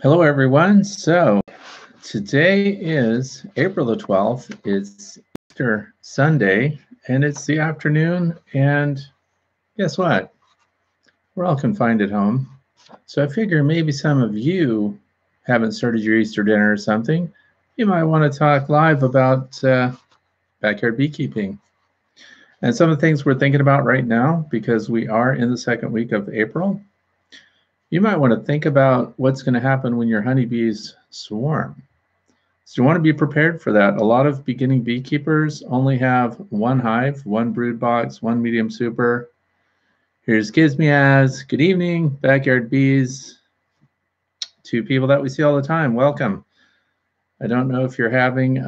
Hello, everyone. So today is April the 12th. It's Easter Sunday, and it's the afternoon. And guess what? We're all confined at home. So I figure maybe some of you haven't started your Easter dinner or something. You might want to talk live about backyard beekeeping. And some of the things we're thinking about right now, because we are in the second week of April, you might want to think about what's going to happen when your honeybees swarm. So you want to be prepared for that. A lot of beginning beekeepers only have one hive, one brood box, one medium super. Here's Gizmiaz. Good evening, backyard bees. Two people that we see all the time. Welcome. I don't know if you're having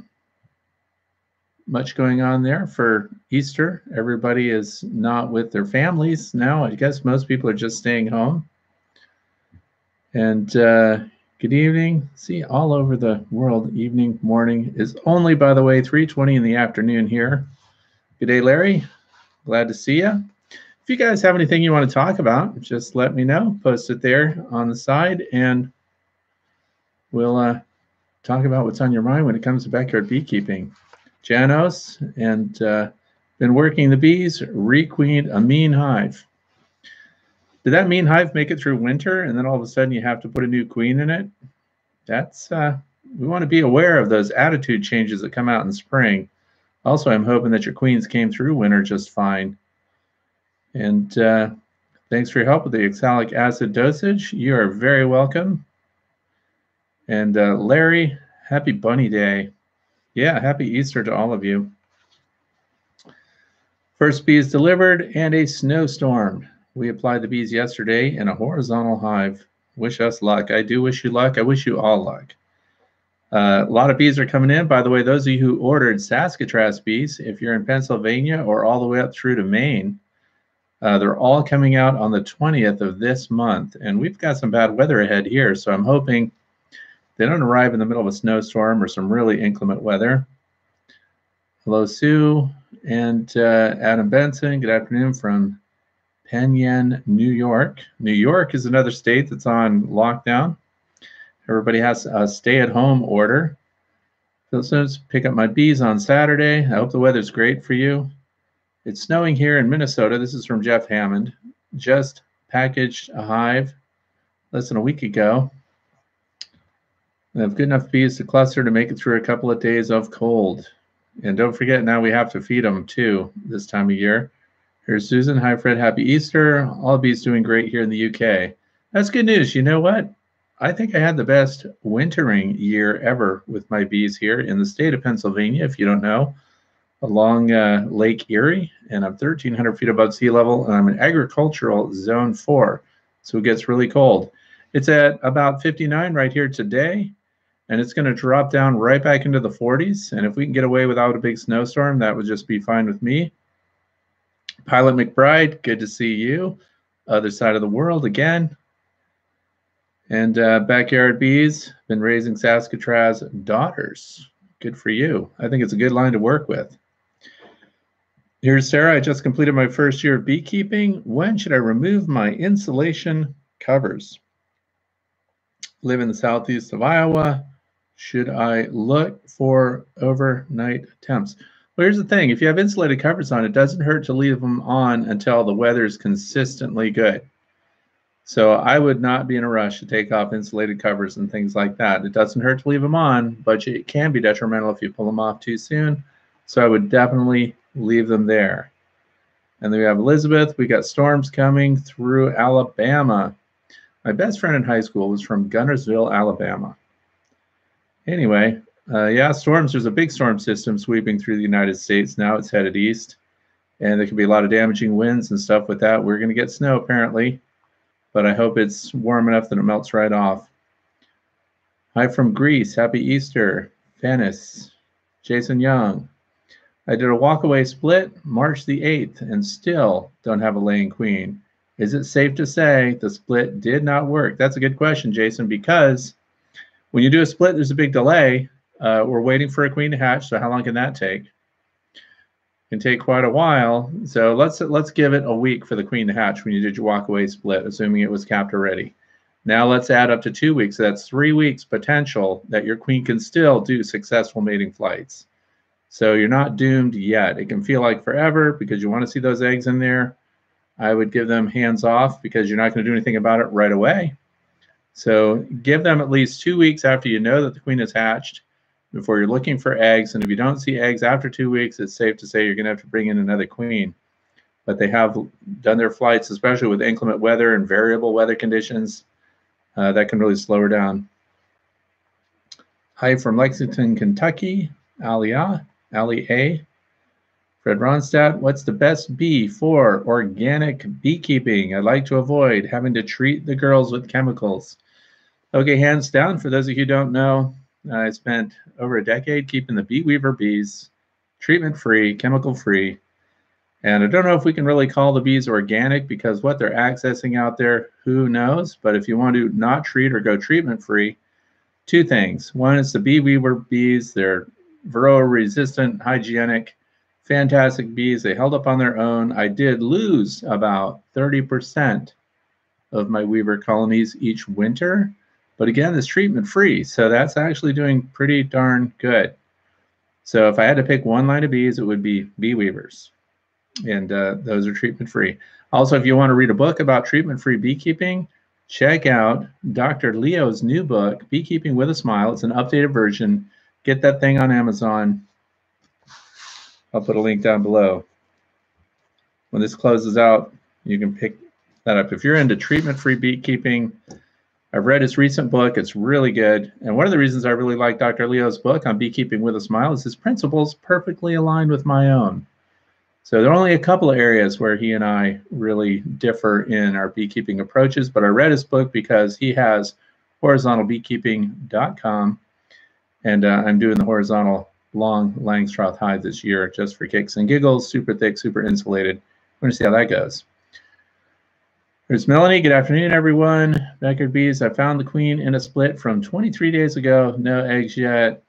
much going on there for Easter. Everybody is not with their families now. I guess most people are just staying home. And good evening. See, all over the world, evening, morning is only, by the way, 3:20 in the afternoon here. Good day, Larry. Glad to see you. If you guys have anything you want to talk about, just let me know. Post it there on the side, and we'll talk about what's on your mind when it comes to backyard beekeeping. Janos, and been working the bees, requeened a mean hive. Did that mean hive make it through winter, and then all of a sudden you have to put a new queen in it? That's we want to be aware of those attitude changes that come out in spring. Also, I'm hoping that your queens came through winter just fine. And thanks for your help with the oxalic acid dosage. You are very welcome. And Larry, happy Bunny Day. Yeah, happy Easter to all of you. First bees delivered and a snowstorm. We applied the bees yesterday in a horizontal hive. Wish us luck. I do wish you luck. I wish you all luck. A lot of bees are coming in. By the way, those of you who ordered Saskatraz bees, if you're in Pennsylvania or all the way up through to Maine, they're all coming out on the 20th of this month. And we've got some bad weather ahead here, so I'm hoping they don't arrive in the middle of a snowstorm or some really inclement weather. Hello, Sue and Adam Benson. Good afternoon from Penn, New York. New York is another state that's on lockdown. Everybody has a stay-at-home order. So let's pick up my bees on Saturday. I hope the weather's great for you. It's snowing here in Minnesota. This is from Jeff Hammond. Just packaged a hive less than a week ago. I have good enough bees to cluster to make it through a couple of days of cold. And don't forget, now we have to feed them too this time of year. Here's Susan. Hi, Fred. Happy Easter. All bees doing great here in the UK. That's good news. You know what? I think I had the best wintering year ever with my bees here in the state of Pennsylvania, if you don't know, along Lake Erie. And I'm 1,300 feet above sea level, and I'm in agricultural zone 4. So it gets really cold. It's at about 59 right here today, and it's going to drop down right back into the 40s. And if we can get away without a big snowstorm, that would just be fine with me. Pilot McBride, good to see you. Other side of the world again. And backyard bees, been raising Saskatraz daughters. Good for you. I think it's a good line to work with. Here's Sarah. I just completed my first year of beekeeping. When should I remove my insulation covers? Live in the southeast of Iowa. Should I look for overnight temps? Well, here's the thing. If you have insulated covers on, it doesn't hurt to leave them on until the weather is consistently good. So I would not be in a rush to take off insulated covers and things like that. It doesn't hurt to leave them on, but it can be detrimental if you pull them off too soon. So I would definitely leave them there. And then we have Elizabeth. We got storms coming through Alabama. My best friend in high school was from Gunnersville, Alabama. Anyway, yeah, storms. There's a big storm system sweeping through the United States now. It's headed east. And there could be a lot of damaging winds and stuff with that. We're going to get snow, apparently. But I hope it's warm enough that it melts right off. Hi from Greece. Happy Easter. Venice. Jason Young. I did a walkaway split March the 8th and still don't have a laying queen. Is it safe to say the split did not work? That's a good question, Jason, because when you do a split, there's a big delay. We're waiting for a queen to hatch, so how long can that take? It can take quite a while. So let's give it a week for the queen to hatch when you did your walkaway split, assuming it was capped already. Now let's add up to 2 weeks. So that's 3 weeks potential that your queen can still do successful mating flights. So you're not doomed yet. It can feel like forever because you want to see those eggs in there. I would give them hands off because you're not going to do anything about it right away. So give them at least 2 weeks after you know that the queen is hatched before you're looking for eggs. And if you don't see eggs after 2 weeks, it's safe to say you're going to have to bring in another queen. But they have done their flights, especially with inclement weather and variable weather conditions. That can really slow her down. Hi from Lexington, Kentucky. Ali A. Fred Ronstadt, what's the best bee for organic beekeeping? I like to avoid having to treat the girls with chemicals. Okay, hands down, for those of you who don't know, I spent over a decade keeping the bee weaver bees treatment-free, chemical-free. And I don't know if we can really call the bees organic because what they're accessing out there, who knows? But if you want to not treat or go treatment-free, 2 things. One is the bee weaver bees. They're varroa-resistant, hygienic, fantastic bees. They held up on their own. I did lose about 30% of my weaver colonies each winter. But again, it's treatment-free, so that's actually doing pretty darn good. So if I had to pick one line of bees, it would be bee weavers. And those are treatment-free. Also, if you want to read a book about treatment-free beekeeping, check out Dr. Leo's new book, Beekeeping with a Smile. It's an updated version. Get that thing on Amazon. I'll put a link down below. When this closes out, you can pick that up. If you're into treatment-free beekeeping, I've read his recent book. It's really good. And one of the reasons I really like Dr. Leo's book on Beekeeping with a Smile is his principles perfectly aligned with my own. So there are only a couple of areas where he and I really differ in our beekeeping approaches, but I read his book because he has horizontalbeekeeping.com, and I'm doing the horizontal long Langstroth hive this year just for kicks and giggles, super thick, super insulated. We're going to see how that goes. There's Melanie. Good afternoon, everyone. Backyard bees. I found the queen in a split from 23 days ago. No eggs yet.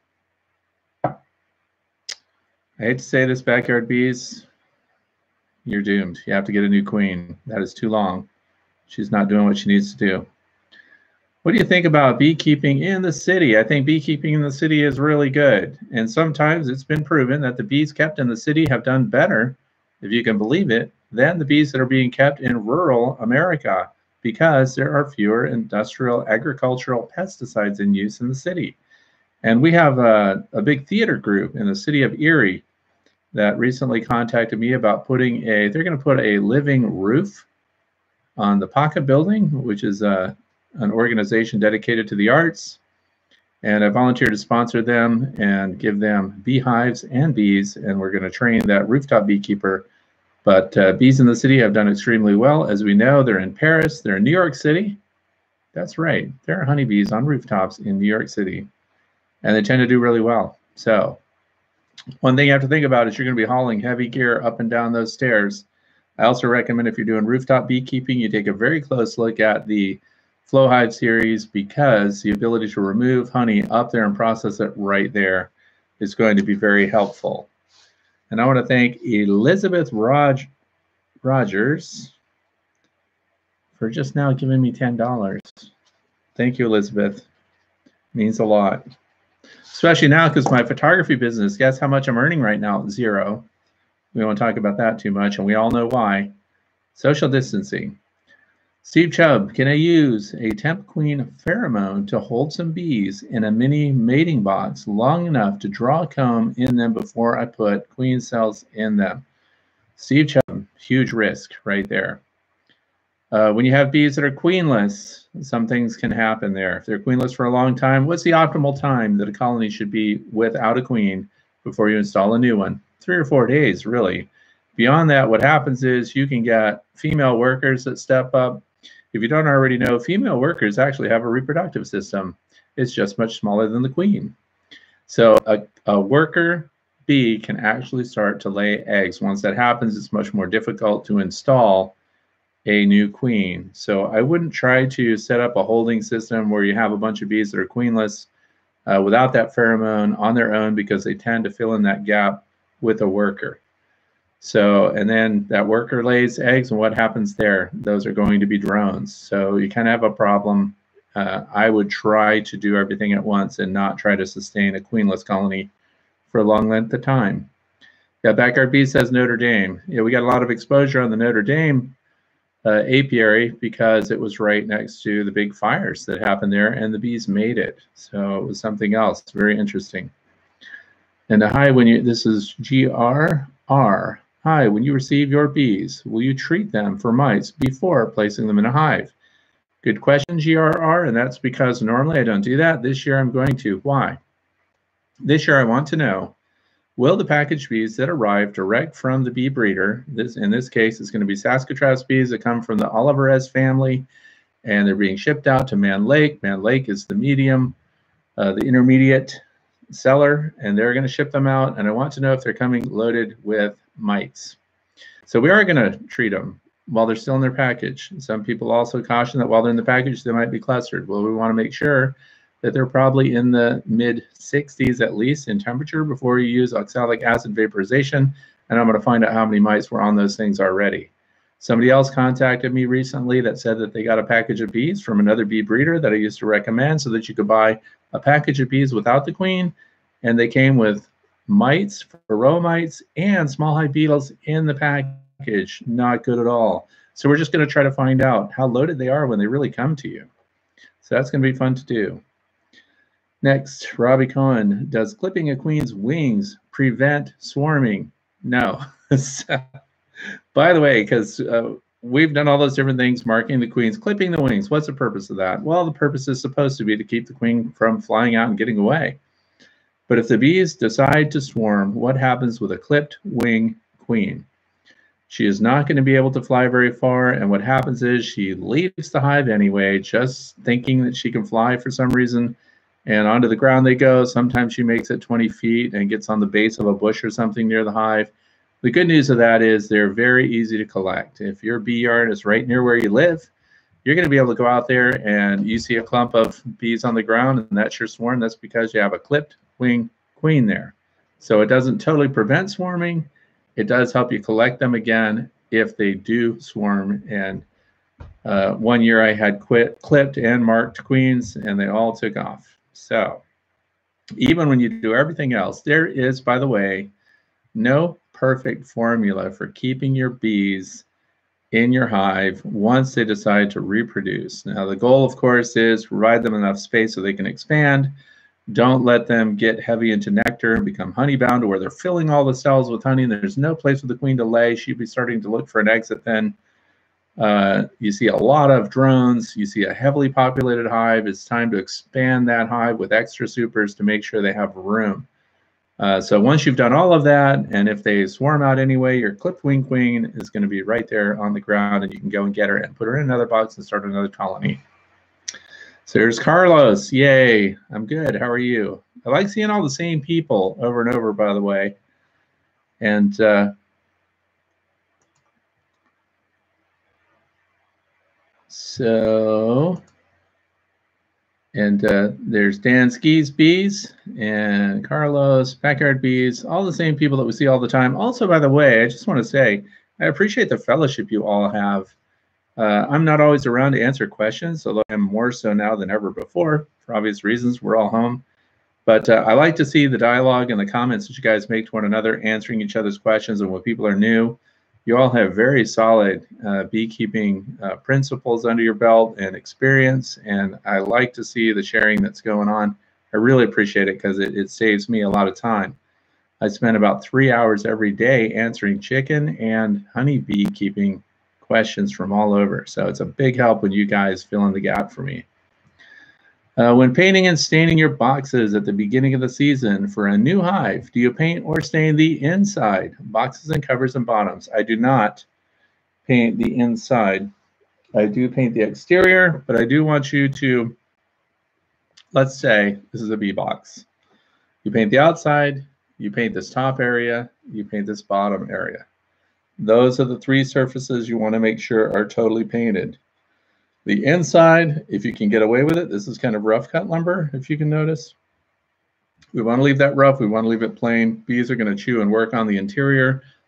I hate to say this, backyard bees, you're doomed. You have to get a new queen. That is too long. She's not doing what she needs to do. What do you think about beekeeping in the city? I think beekeeping in the city is really good. And sometimes it's been proven that the bees kept in the city have done better, if you can believe it, than the bees that are being kept in rural America because there are fewer industrial agricultural pesticides in use in the city. And we have a big theater group in the city of Erie that recently contacted me about they're going to put a living roof on the Pocket Building, which is an organization dedicated to the arts. And I volunteered to sponsor them and give them beehives and bees, and we're going to train that rooftop beekeeper. But bees in the city have done extremely well. As we know, they're in Paris, they're in New York City. That's right, there are honeybees on rooftops in New York City, and they tend to do really well. So one thing you have to think about is you're going to be hauling heavy gear up and down those stairs. I also recommend if you're doing rooftop beekeeping, you take a very close look at the Flow Hive series because the ability to remove honey up there and process it right there is going to be very helpful. And I want to thank Elizabeth Rogers for just now giving me $10. Thank you, Elizabeth. It means a lot. Especially now because my photography business, guess how much I'm earning right now? 0. We won't talk about that too much, and we all know why. Social distancing. Steve Chubb, can I use a temp queen pheromone to hold some bees in a mini mating box long enough to draw comb in them before I put queen cells in them? Steve Chubb, huge risk right there. When you have bees that are queenless, some things can happen there. If they're queenless for a long time, what's the optimal time that a colony should be without a queen before you install a new one? 3 or 4 days, really. Beyond that, what happens is you can get female workers that step up. If you don't already know, female workers actually have a reproductive system. It's just much smaller than the queen. So a worker bee can actually start to lay eggs. Once that happens, it's much more difficult to install a new queen. So I wouldn't try to set up a holding system where you have a bunch of bees that are queenless without that pheromone on their own because they tend to fill in that gap with a worker. So, and then that worker lays eggs, and what happens there? Those are going to be drones. So you kind of have a problem. I would try to do everything at once and not try to sustain a queenless colony for a long length of time. Yeah, Backyard Bee says Notre Dame. Yeah, we got a lot of exposure on the Notre Dame apiary because it was right next to the big fires that happened there, and the bees made it. So it was something else. Very interesting. And hi, when you, this is GRR. Hi, when you receive your bees, will you treat them for mites before placing them in a hive? Good question, GRR, and that's because normally I don't do that. This year I'm going to. Why? This year I want to know, will the packaged bees that arrive direct from the bee breeder, in this case it's going to be Saskatraz bees that come from the Olivarez family, and they're being shipped out to Mann Lake. Mann Lake is the medium, the intermediate seller, and they're going to ship them out, and I want to know if they're coming loaded with mites. So we are going to treat them while they're still in their package. Some people also caution that while they're in the package, they might be clustered. Well, we want to make sure that they're probably in the mid 60s at least in temperature before you use oxalic acid vaporization, and I'm going to find out how many mites were on those things already. Somebody else contacted me recently that said that they got a package of bees from another bee breeder that I used to recommend so that you could buy a package of bees without the queen, and they came with mites, varroa mites, and small hive beetles in the package. Not good at all. So we're just going to try to find out how loaded they are when they really come to you. So that's going to be fun to do. Next, Robbie Cohen, does clipping a queen's wings prevent swarming? No. By the way, because we've done all those different things, marking the queens, clipping the wings. What's the purpose of that? Well, the purpose is supposed to be to keep the queen from flying out and getting away. But if the bees decide to swarm, what happens with a clipped wing queen? She is not going to be able to fly very far, and what happens is she leaves the hive anyway, just thinking that she can fly for some reason, and onto the ground they go. Sometimes she makes it 20 feet and gets on the base of a bush or something near the hive. The good news of that is they're very easy to collect. If your bee yard is right near where you live, you're going to be able to go out there and you see a clump of bees on the ground and that's your swarm. That's because you have a clipped wing queen there. So it doesn't totally prevent swarming. It does help you collect them again if they do swarm. And one year I had clipped and marked queens and they all took off. So even when you do everything else, there is, by the way, no perfect formula for keeping your bees in your hive once they decide to reproduce. Now, the goal, of course, is provide them enough space so they can expand. Don't let them get heavy into nectar and become honey-bound to where they're filling all the cells with honey and there's no place for the queen to lay. She'd be starting to look for an exit then. You see a lot of drones. You see a heavily populated hive. It's time to expand that hive with extra supers to make sure they have room. So once you've done all of that, and if they swarm out anyway, your clipped wing queen is going to be right there on the ground, and you can go and get her and put her in another box and start another colony. So there's Carlos. Yay. I'm good. How are you? I like seeing all the same people over and over, by the way. And there's Dan Ski's Bees and Carlos, Backyard Bees, all the same people that we see all the time. Also, by the way, I just want to say, I appreciate the fellowship you all have. I'm not always around to answer questions, although I'm more so now than ever before, for obvious reasons. We're all home. But I like to see the dialogue and the comments that you guys make to one another, answering each other's questions. And when people are new, you all have very solid beekeeping principles under your belt and experience. And I like to see the sharing that's going on. I really appreciate it because it saves me a lot of time. I spend about 3 hours every day answering chicken and honey beekeeping questions from all over. So it's a big help when you guys fill in the gap for me. When painting and staining your boxes at the beginning of the season for a new hive, do you paint or stain the inside, boxes and covers and bottoms? I do not paint the inside. I do paint the exterior, but I do want you to, let's say this is a bee box. You paint the outside, you paint this top area, you paint this bottom area. Those are the 3 surfaces you want to make sure are totally painted. The inside, if you can get away with it, this is kind of rough cut lumber, if you can notice. We want to leave that rough. We want to leave it plain. Bees are going to chew and work on the interior.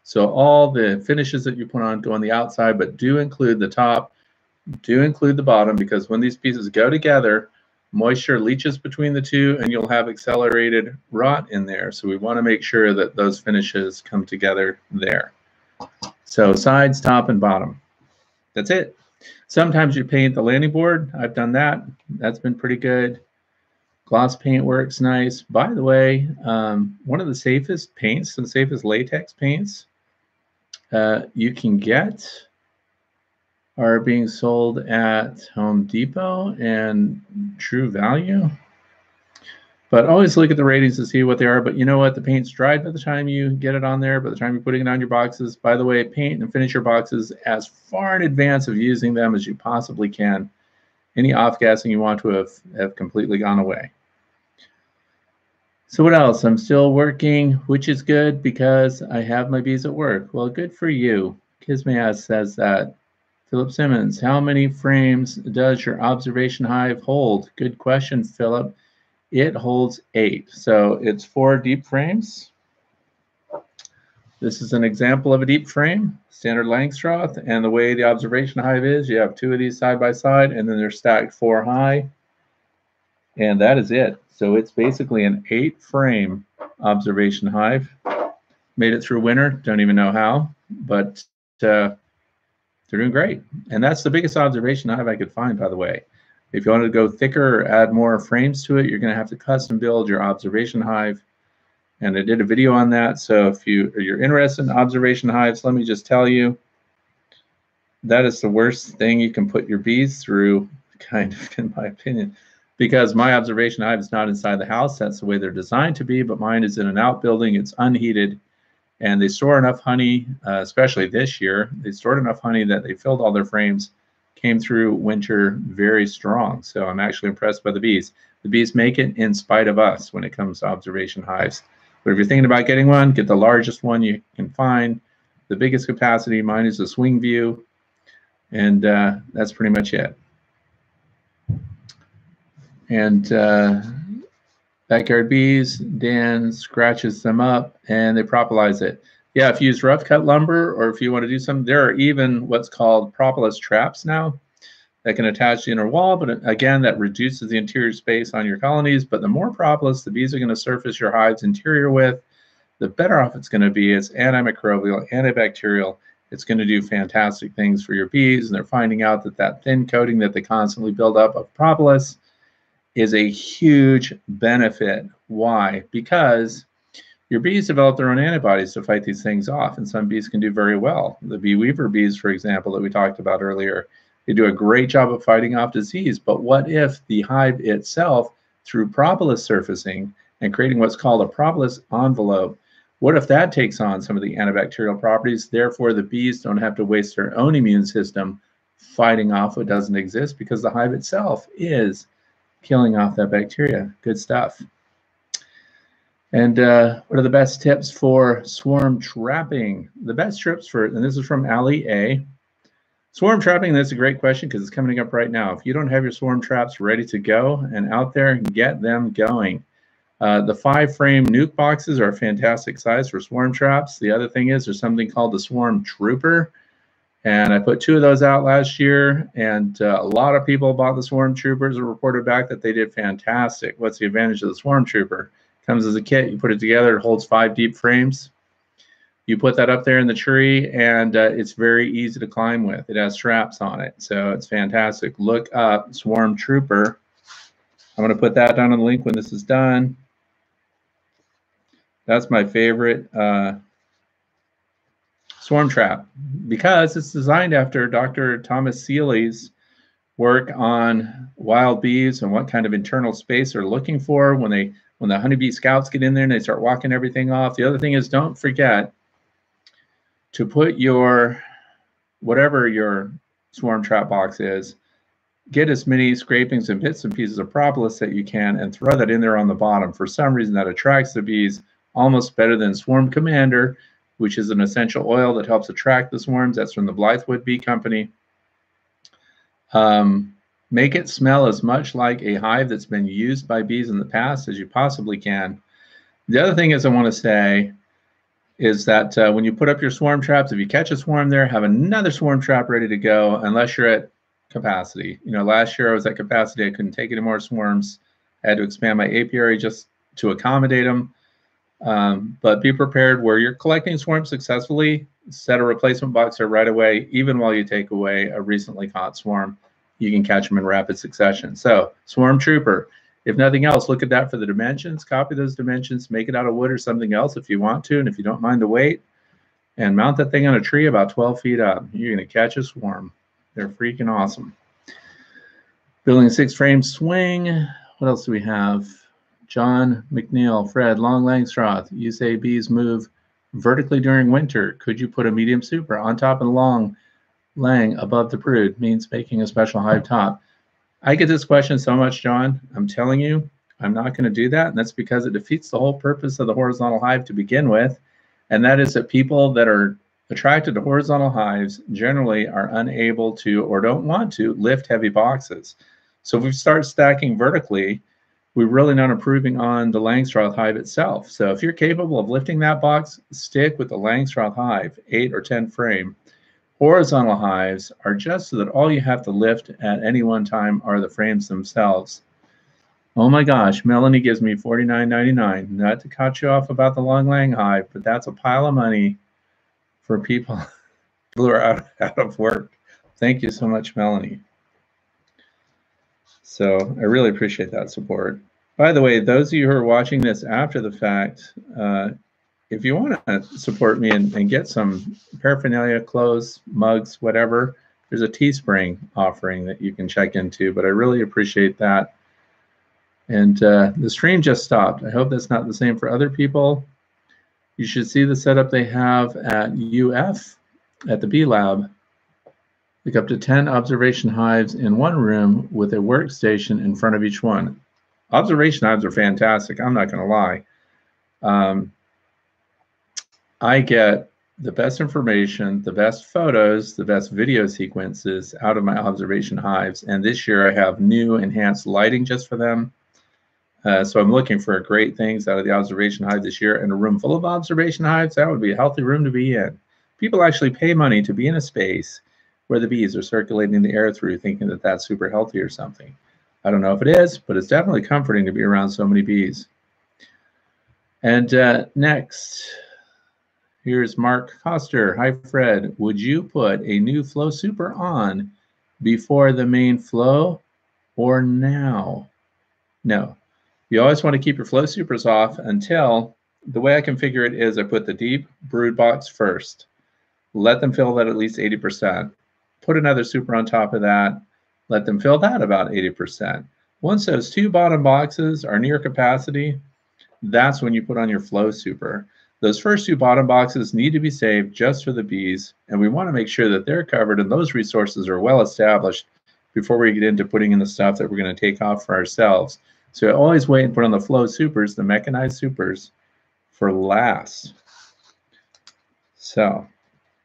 So all the finishes that you put on go on the outside, but do include the top, do include the bottom, because when these pieces go together, moisture leaches between the two and you'll have accelerated rot in there. So we want to make sure that those finishes come together there. So sides, top, and bottom. That's it. Sometimes you paint the landing board. I've done that. That's been pretty good. Gloss paint works nice. By the way, one of the safest paints and safest latex paints you can get are being sold at Home Depot and True Value. But always look at the ratings to see what they are. But you know what? The paint's dried by the time you get it on there, by the time you're putting it on your boxes. By the way, paint and finish your boxes as far in advance of using them as you possibly can. Any off-gassing you want to have completely gone away. So what else? I'm still working, which is good because I have my bees at work. Well, good for you. Kismayaz says that. Philip Simmons, how many frames does your observation hive hold? Good question, Philip. It holds 8. So it's 4 deep frames. This is an example of a deep frame, standard Langstroth. And the way the observation hive is, you have 2 of these side by side, and then they're stacked 4 high. And that is it. So it's basically an 8-frame observation hive. Made it through winter. Don't even know how, but they're doing great. And that's the biggest observation hive I could find, by the way. If you wanted to go thicker or add more frames to it, you're going to have to custom build your observation hive. And I did a video on that. So if you're interested in observation hives, let me just tell you, that is the worst thing you can put your bees through, kind of, in my opinion. Because my observation hive is not inside the house. That's the way they're designed to be. But mine is in an outbuilding. It's unheated. And they store enough honey, especially this year. They stored enough honey that they filled all their frames, came through winter very strong. So I'm actually impressed by the bees. The bees make it in spite of us when it comes to observation hives. But if you're thinking about getting one, get the largest one you can find. The biggest capacity, mine is a swing view. And that's pretty much it. And backyard bees, Dan scratches them up and they propolis it. Yeah, if you use rough cut lumber or if you want to do something, there are even what's called propolis traps now that can attach to the inner wall. But again, that reduces the interior space on your colonies. But the more propolis the bees are going to surface your hive's interior with, the better off it's going to be. It's antimicrobial, antibacterial. It's going to do fantastic things for your bees. And they're finding out that that thin coating that they constantly build up of propolis is a huge benefit. Why? Because your bees develop their own antibodies to fight these things off, and some bees can do very well. The bee weaver bees, for example, that we talked about earlier, they do a great job of fighting off disease. But what if the hive itself, through propolis surfacing and creating what's called a propolis envelope, what if that takes on some of the antibacterial properties? Therefore, the bees don't have to waste their own immune system fighting off what doesn't exist because the hive itself is killing off that bacteria. Good stuff. And what are the best tips for swarm trapping? The best tips for, and this is from Ali A. Swarm trapping, that's a great question because it's coming up right now. If you don't have your swarm traps ready to go and out there, get them going. The 5-frame nuke boxes are a fantastic size for swarm traps. The other thing is there's something called the Swarm Trooper. And I put 2 of those out last year, and a lot of people bought the Swarm Troopers and reported back that they did fantastic. What's the advantage of the Swarm Trooper? It comes as a kit. You put it together. It holds 5 deep frames. You put that up there in the tree, and it's very easy to climb with. It has straps on it, so it's fantastic. Look up Swarm Trooper. I'm going to put that down on the link when this is done. That's my favorite swarm trap because it's designed after Dr. Thomas Seeley's work on wild bees and what kind of internal space they're looking for when the honeybee scouts get in there and they start walking everything off. The other thing is, don't forget to put your, whatever your swarm trap box is, get as many scrapings and bits and pieces of propolis that you can and throw that in there on the bottom. For some reason, that attracts the bees almost better than Swarm Commander, which is an essential oil that helps attract the swarms. That's from the Blythewood Bee Company. Make it smell as much like a hive that's been used by bees in the past as you possibly can. The other thing is I want to say is that when you put up your swarm traps, if you catch a swarm there, have another swarm trap ready to go, unless you're at capacity. You know, last year I was at capacity. I couldn't take any more swarms. I had to expand my apiary just to accommodate them. But be prepared where you're collecting swarms successfully. Set a replacement box there right away. Even while you take away a recently caught swarm, you can catch them in rapid succession. So Swarm Trooper, if nothing else, look at that for the dimensions. Copy those dimensions, make it out of wood or something else if you want to, and if you don't mind the weight, and mount that thing on a tree about 12 feet up. You're going to catch a swarm. They're freaking awesome. Building a 6-frame swing. What else do we have? John McNeil, Fred, Long Langstroth. You say bees move vertically during winter. Could you put a medium super on top of the long lang above the brood? Means making a special hive top. I get this question so much, John. I'm telling you, I'm not going to do that. And that's because it defeats the whole purpose of the horizontal hive to begin with. And that is that people that are attracted to horizontal hives generally are unable to or don't want to lift heavy boxes. So if we start stacking vertically, we're really not improving on the Langstroth hive itself. So if you're capable of lifting that box, stick with the Langstroth hive, 8 or 10 frame. Horizontal hives are just so that all you have to lift at any one time are the frames themselves. Oh my gosh, Melanie gives me $49.99. Not to cut you off about the long lang hive, but that's a pile of money for people who are out of work. Thank you so much, Melanie. So I really appreciate that support. By the way, those of you who are watching this after the fact, if you want to support me and get some paraphernalia, clothes, mugs, whatever, there's a Teespring offering that you can check into, but I really appreciate that. And the stream just stopped. I hope that's not the same for other people. You should see the setup they have at UF, at the Bee Lab. Like up to 10 observation hives in one room with a workstation in front of each one. Observation hives are fantastic, I'm not going to lie. I get the best information, the best photos, the best video sequences out of my observation hives. And this year I have new enhanced lighting just for them. So I'm looking for great things out of the observation hive this year. And a room full of observation hives, that would be a healthy room to be in. People actually pay money to be in a space where the bees are circulating the air through, thinking that that's super healthy or something. I don't know if it is, but it's definitely comforting to be around so many bees. And next, here's Mark Coster. Hi, Fred. Would you put a new Flow Super on before the main flow or now? No. You always want to keep your Flow Supers off until, the way I configure it is I put the deep brood box first. Let them fill that at least 80%. Put another super on top of that. Let them fill that about 80%. Once those 2 bottom boxes are near capacity, that's when you put on your Flow Super. Those first 2 bottom boxes need to be saved just for the bees, and we want to make sure that they're covered and those resources are well established before we get into putting in the stuff that we're going to take off for ourselves. So always wait and put on the Flow Supers, the mechanized supers, for last. So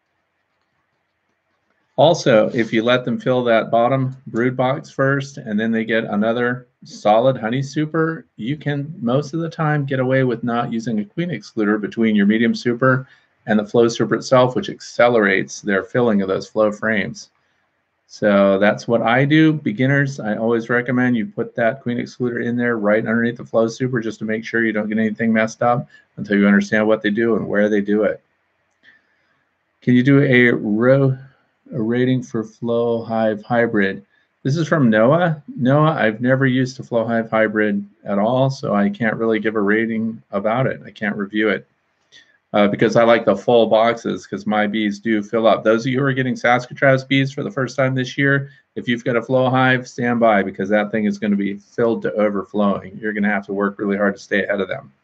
also, if you let them fill that bottom brood box first and then they get another solid honey super, you can most of the time get away with not using a queen excluder between your medium super and the Flow Super itself, which accelerates their filling of those flow frames. So that's what I do. Beginners, I always recommend you put that queen excluder in there right underneath the Flow Super just to make sure you don't get anything messed up until you understand what they do and where they do it. Can you do a rating for Flow Hive Hybrid? This is from Noah. Noah, I've never used a Flow Hive Hybrid at all, so I can't really give a rating about it. I can't review it because I like the full boxes because my bees do fill up. Those of you who are getting Saskatraz bees for the first time this year, if you've got a Flow Hive, stand by because that thing is going to be filled to overflowing. You're going to have to work really hard to stay ahead of them.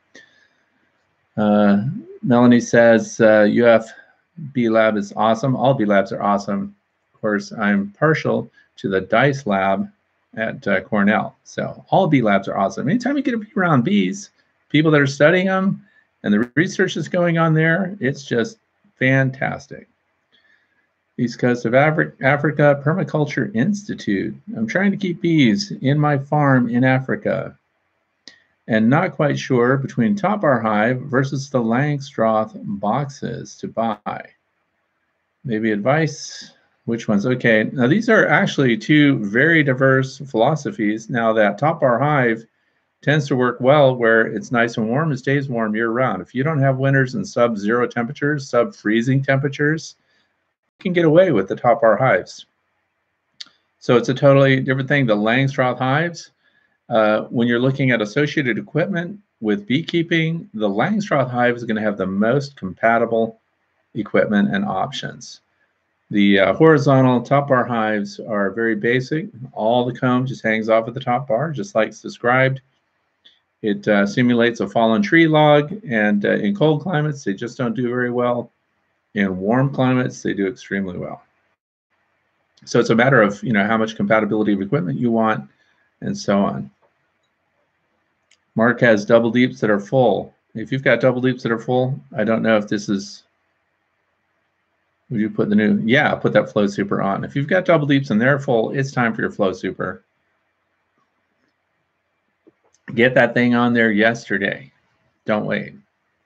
Melanie says, UF Bee Lab is awesome. All Bee Labs are awesome. Of course, I'm partial to the Dice Lab at Cornell. So all Bee Labs are awesome. Anytime you get to be around bees, people that are studying them, and the research that's going on there, it's just fantastic. East Coast of Africa Permaculture Institute. I'm trying to keep bees in my farm in Africa. and not quite sure between Top Bar Hive versus the Langstroth boxes to buy. Maybe advice? Which ones? Okay, now these are actually two very diverse philosophies. Now that Top Bar Hive tends to work well where it's nice and warm, it stays warm year round. If you don't have winters and sub-zero temperatures, sub-freezing temperatures, you can get away with the Top Bar hives. So it's a totally different thing. The Langstroth hives, when you're looking at associated equipment with beekeeping, the Langstroth hive is going to have the most compatible equipment and options. The horizontal top bar hives are very basic. All the comb just hangs off at the top bar, just like it's described. It simulates a fallen tree log, and in cold climates, they just don't do very well. In warm climates, they do extremely well. So it's a matter of, how much compatibility of equipment you want, and so on. Mark has double deeps that are full. If you've got double deeps that are full, I don't know if this is, would you put the new, yeah, put that Flow Super on. If you've got double deeps and they're full, it's time for your Flow Super. Get that thing on there yesterday. Don't wait.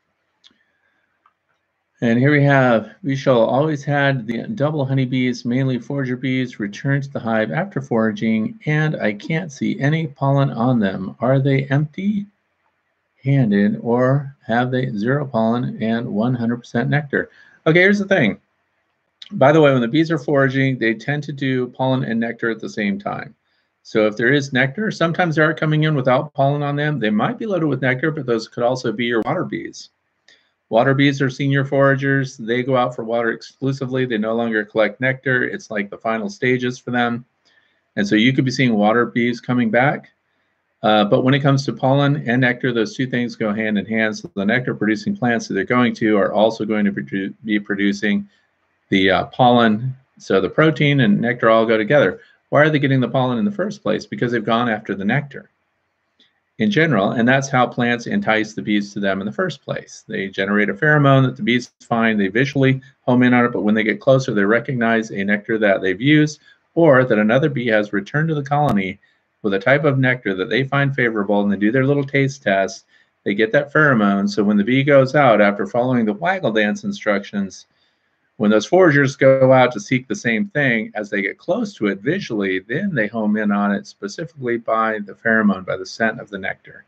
And here we shall always had the double honeybees, mainly forager bees, return to the hive after foraging, and I can't see any pollen on them. Are they empty-handed or have they zero pollen and 100% nectar? Okay, here's the thing. By the way, when the bees are foraging, they tend to do pollen and nectar at the same time. So if there is nectar, sometimes they are coming in without pollen on them. They might be loaded with nectar, but those could also be your water bees. Water bees are senior foragers. They go out for water exclusively. They no longer collect nectar. It's like the final stages for them. And so you could be seeing water bees coming back. But when it comes to pollen and nectar, those two things go hand in hand. So the nectar producing plants that they're going to are also going to be producing the pollen. So the protein and nectar all go together. Why are they getting the pollen in the first place? Because they've gone after the nectar in general, and that's how plants entice the bees to them in the first place. They generate a pheromone that the bees find, they visually home in on it, but when they get closer, they recognize a nectar that they've used or that another bee has returned to the colony with a type of nectar that they find favorable, and they do their little taste test. They get that pheromone, so when the bee goes out after following the waggle dance instructions, when those foragers go out to seek the same thing, as they get close to it visually, then they home in on it specifically by the pheromone, by the scent of the nectar.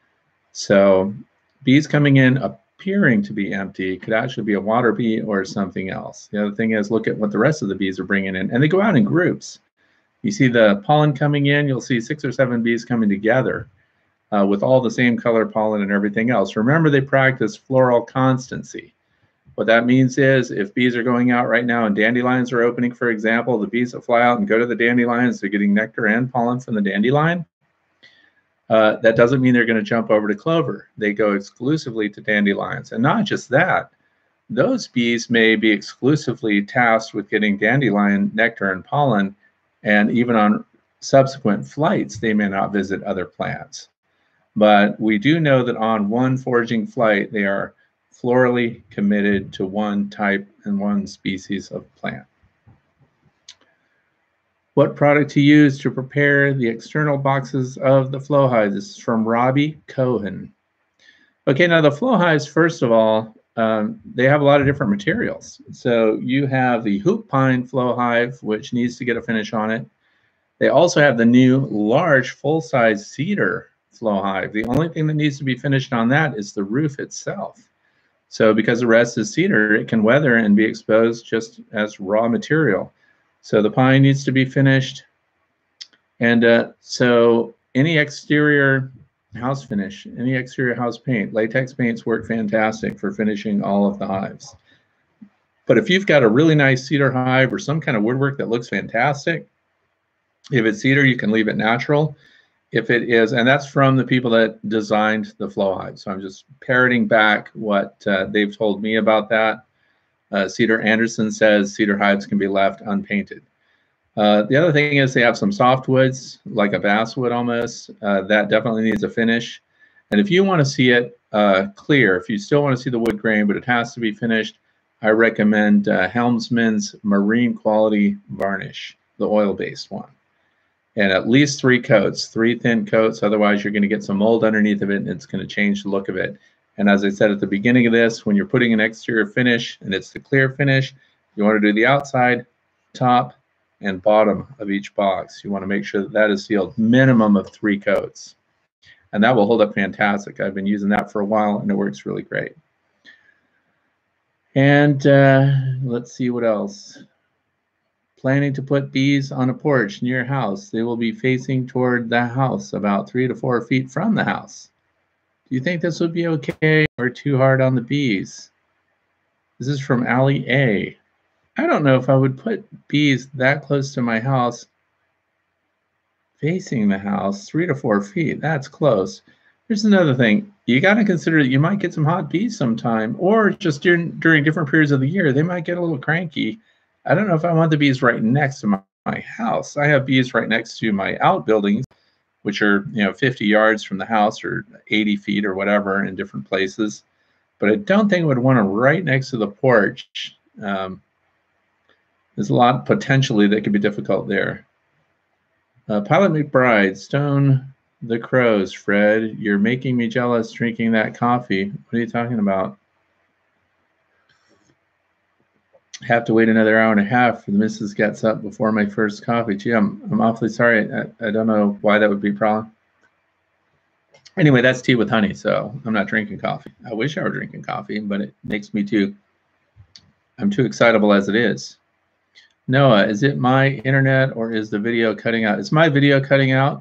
So bees coming in appearing to be empty could actually be a water bee or something else. The other thing is look at what the rest of the bees are bringing in, and they go out in groups. You see the pollen coming in, you'll see 6 or 7 bees coming together with all the same color pollen and everything else. Remember, they practice floral constancy. What that means is if bees are going out right now and dandelions are opening, for example, the bees that fly out and go to the dandelions, they're getting nectar and pollen from the dandelion. That doesn't mean they're going to jump over to clover. They go exclusively to dandelions. And not just that, those bees may be exclusively tasked with getting dandelion nectar and pollen, and even on subsequent flights, they may not visit other plants. But we do know that on one foraging flight, they are florally committed to one type and one species of plant. What product to use to prepare the external boxes of the flow hive? This is from Robbie Cohen. Okay, now the flow hives, first of all, they have a lot of different materials. So you have the hoop pine flow hive, which needs to get a finish on it. They also have the new large full-size cedar flow hive. The only thing that needs to be finished on that is the roof itself. So because the rest is cedar, it can weather and be exposed just as raw material. So the pine needs to be finished. And so any exterior house finish, any exterior house paint, latex paints work fantastic for finishing all of the hives. But if you've got a really nice cedar hive or some kind of woodwork that looks fantastic, if it's cedar, you can leave it natural. If it is, and that's from the people that designed the flow hive. So I'm just parroting back what they've told me about that. Cedar Anderson says cedar hives can be left unpainted. The other thing is they have some softwoods, like a basswood almost. That definitely needs a finish. And if you want to see it clear, if you still want to see the wood grain, but it has to be finished, I recommend Helmsman's Marine Quality Varnish, the oil-based one. And at least 3 coats, 3 thin coats. Otherwise, you're going to get some mold underneath of it, and it's going to change the look of it. And as I said at the beginning of this, when you're putting an exterior finish and it's the clear finish, you want to do the outside, top, and bottom of each box. You want to make sure that that is sealed, minimum of 3 coats. And that will hold up fantastic. I've been using that for a while, and it works really great. And let's see what else. Planning to put bees on a porch near your house. They will be facing toward the house about 3 to 4 feet from the house. Do you think this would be okay or too hard on the bees? This is from Allie A. I don't know if I would put bees that close to my house facing the house 3 to 4 feet. That's close. Here's another thing. You got to consider that you might get some hot bees sometime, or just during different periods of the year, they might get a little cranky. I don't know if I want the bees right next to my house. I have bees right next to my outbuildings, which are 50 yards from the house or 80 feet or whatever in different places. But I don't think I would want them right next to the porch. There's a lot potentially that could be difficult there. Pilot McBride, Stone the Crows, Fred. You're making me jealous drinking that coffee. What are you talking about? Have to wait another hour and a half for the missus gets up before my first coffee. Gee, I'm awfully sorry. I don't know why that would be a problem. Anyway, that's tea with honey, so I'm not drinking coffee. I wish I were drinking coffee, but it makes me I'm too excitable as it is. Noah, is it my internet or is the video cutting out? Is my video cutting out?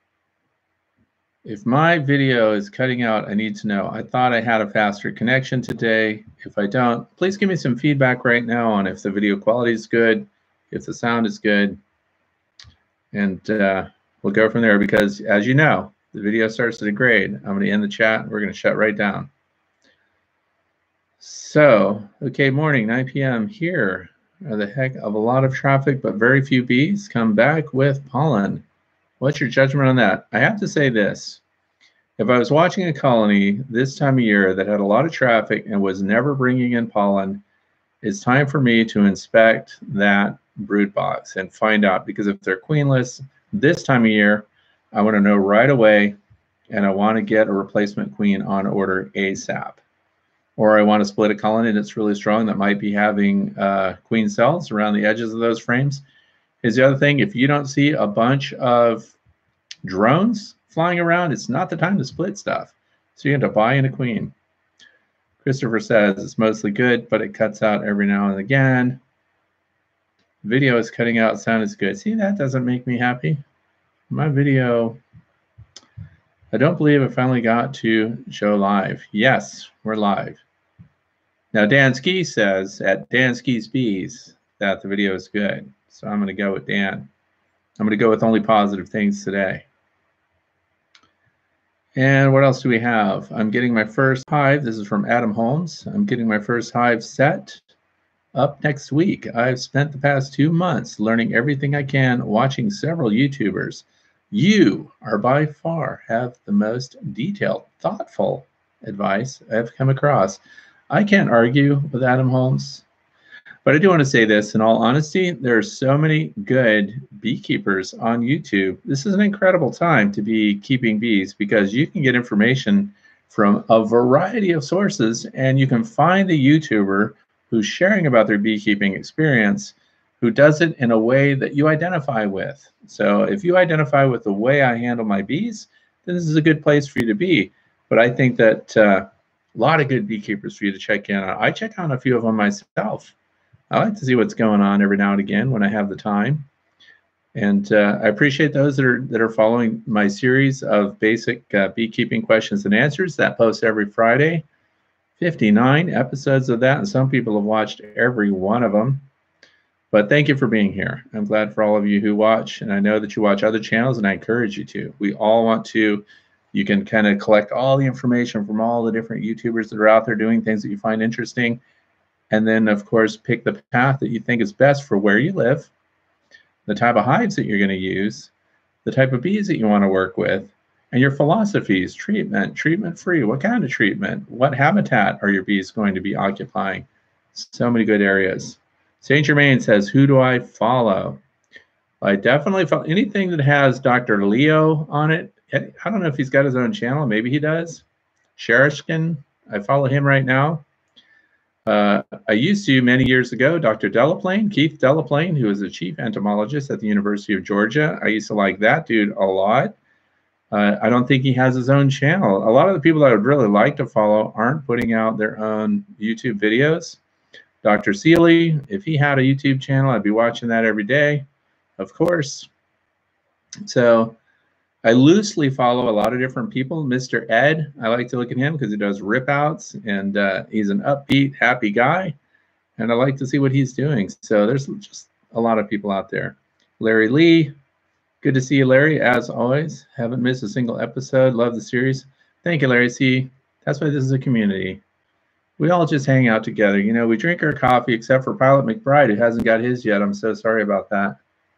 If my video is cutting out, I need to know. I thought I had a faster connection today. If I don't, please give me some feedback right now on if the video quality is good, if the sound is good, and we'll go from there because, as you know, the video starts to degrade. I'm going to end the chat. We're going to shut right down. So, okay, morning, 9 p.m. here. The heck of a lot of traffic, but very few bees come back with pollen. What's your judgment on that? I have to say this. If I was watching a colony this time of year that had a lot of traffic and was never bringing in pollen, it's time for me to inspect that brood box and find out, because if they're queenless this time of year, I want to know right away, and I want to get a replacement queen on order ASAP. Or I want to split a colony that's really strong that might be having queen cells around the edges of those frames. Here's the other thing. If you don't see a bunch of drones flying around, it's not the time to split stuff. So you have to buy in a queen. Christopher says it's mostly good, but it cuts out every now and again. Video is cutting out, sound is good. See, that doesn't make me happy. My video, I don't believe it finally got to show live. Yes, we're live. Now, Dan Ski says at Dan Ski's Bees that the video is good. So I'm going to go with Dan. I'm going to go with only positive things today. And what else do we have? I'm getting my first hive. This is from Adam Holmes. I'm getting my first hive set up next week. I've spent the past 2 months learning everything I can, watching several YouTubers. You are by far have the most detailed, thoughtful advice I've come across. I can't argue with Adam Holmes, but I do want to say this. In all honesty, there are so many good beekeepers on YouTube. This is an incredible time to be keeping bees because you can get information from a variety of sources, and you can find the YouTuber who's sharing about their beekeeping experience, who does it in a way that you identify with. So if you identify with the way I handle my bees, then this is a good place for you to be. But I think that a lot of good beekeepers for you to check in on. I check on a few of them myself. I like to see what's going on every now and again when I have the time. And I appreciate those that are following my series of basic beekeeping questions and answers that post every Friday. 59 episodes of that, and some people have watched every one of them. But thank you for being here. I'm glad for all of you who watch, and I know that you watch other channels, and I encourage you to. We all want to. You can kind of collect all the information from all the different YouTubers that are out there doing things that you find interesting, and then, of course, pick the path that you think is best for where you live, the type of hives that you're going to use, the type of bees that you want to work with, and your philosophies, treatment-free. What kind of treatment? What habitat are your bees going to be occupying? So many good areas. Saint Germain says, who do I follow? I definitely follow anything that has Dr. Leo on it. I don't know if he's got his own channel. Maybe he does. Sherishkin, I follow him right now. I used to many years ago, Dr. Delaplane, Keith Delaplane, who is a chief entomologist at the University of Georgia. I used to like that dude a lot. I don't think he has his own channel. A lot of the people that I would really like to follow aren't putting out their own YouTube videos. Dr. Seeley, if he had a YouTube channel, I'd be watching that every day, of course. So I loosely follow a lot of different people. Mr. Ed, I like to look at him because he does rip outs, and he's an upbeat, happy guy, and I like to see what he's doing. So there's just a lot of people out there. Larry Lee, good to see you, Larry, as always. Haven't missed a single episode. Love the series. Thank you, Larry. See, that's why this is a community. We all just hang out together. You know, we drink our coffee, except for Pilot McBride, who hasn't got his yet. I'm so sorry about that.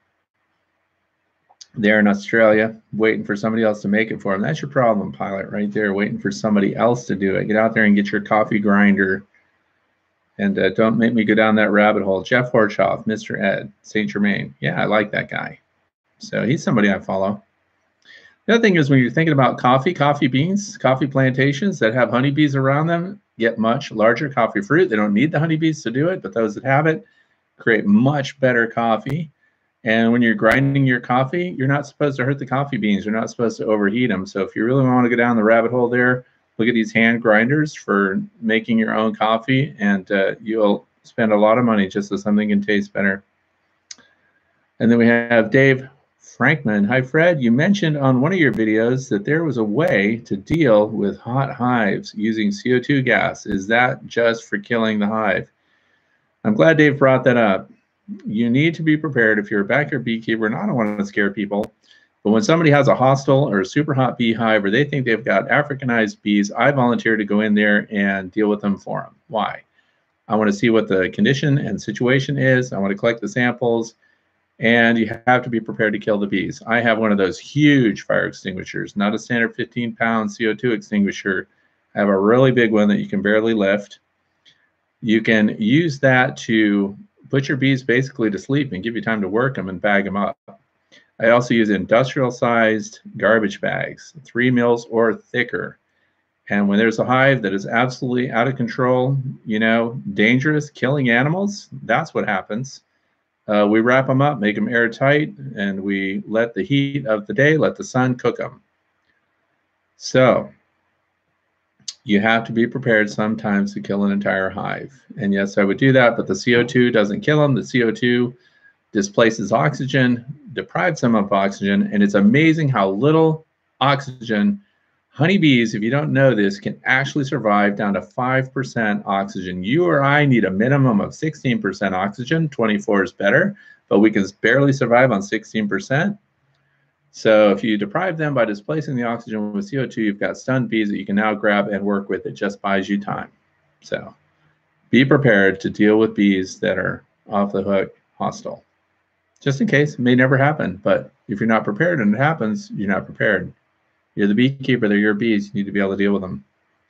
There in Australia, waiting for somebody else to make it for him. That's your problem, Pilot, right there, waiting for somebody else to do it. Get out there and get your coffee grinder. And don't make me go down that rabbit hole. Jeff Horchoff, Mr. Ed, St. Germain. Yeah, I like that guy. So he's somebody I follow. The other thing is when you're thinking about coffee beans, coffee plantations that have honeybees around them get much larger coffee fruit. They don't need the honeybees to do it, but those that have it create much better coffee. And when you're grinding your coffee, you're not supposed to hurt the coffee beans. You're not supposed to overheat them. So if you really want to go down the rabbit hole there, look at these hand grinders for making your own coffee, and you'll spend a lot of money just so something can taste better. And then we have Dave Frankman. Hi, Fred. You mentioned on one of your videos that there was a way to deal with hot hives using CO2 gas. Is that just for killing the hive? I'm glad Dave brought that up. You need to be prepared if you're a backyard beekeeper, and I don't want to scare people, but when somebody has a hostile or a super hot beehive or they think they've got Africanized bees, I volunteer to go in there and deal with them for them. Why? I want to see what the condition and situation is. I want to collect the samples, and you have to be prepared to kill the bees. I have one of those huge fire extinguishers, not a standard 15-pound CO2 extinguisher. I have a really big one that you can barely lift. You can use that to put your bees basically to sleep and give you time to work them and bag them up. I also use industrial-sized garbage bags, 3 mils or thicker. And when there's a hive that is absolutely out of control, you know, dangerous, killing animals, that's what happens. We wrap them up, make them airtight, and we let the heat of the day, let the sun cook them. So you have to be prepared sometimes to kill an entire hive. And yes, I would do that, but the CO2 doesn't kill them. The CO2 displaces oxygen, deprives them of oxygen, and it's amazing how little oxygen honeybees, if you don't know this, can actually survive down to 5% oxygen. You or I need a minimum of 16% oxygen. 24 is better, but we can barely survive on 16%. So if you deprive them by displacing the oxygen with CO2, you've got stunned bees that you can now grab and work with. It just buys you time. So be prepared to deal with bees that are off the hook, hostile. Just in case, it may never happen, but if you're not prepared and it happens, you're not prepared. You're the beekeeper, they're your bees, you need to be able to deal with them.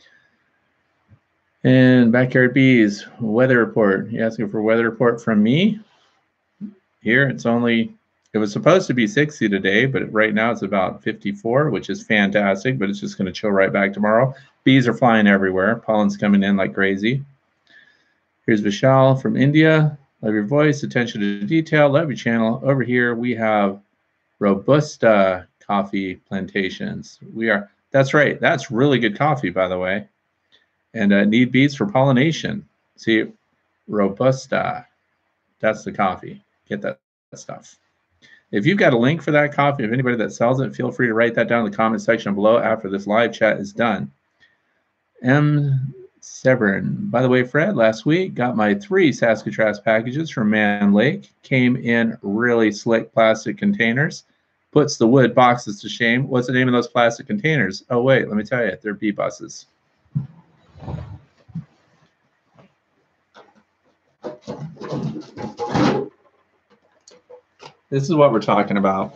And backyard bees, weather report. You're asking for a weather report from me? Here it was supposed to be 60 today, but right now it's about 54, which is fantastic, but it's just going to chill right back tomorrow. Bees are flying everywhere. Pollen's coming in like crazy. Here's Vishal from India. Love your voice, attention to detail, love your channel. Over here we have Robusta coffee plantations. That's right, that's really good coffee, by the way. And need bees for pollination. See, Robusta, that's the coffee. Get that stuff. If you've got a link for that coffee, if anybody that sells it, feel free to write that down in the comment section below after this live chat is done. M. Severn. By the way, Fred, last week got my 3 Saskatraz packages from Man Lake. Came in really slick plastic containers. Puts the wood boxes to shame. What's the name of those plastic containers? Oh, wait, let me tell you. They're bee buses. This is what we're talking about.